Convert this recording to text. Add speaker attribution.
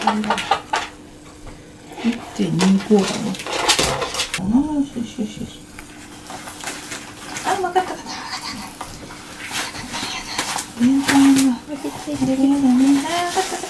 Speaker 1: 1.2コーラね。よしよしよしよし。あ、分かった分かった分かった。やだ。やだやだね。あ、分かった分かった。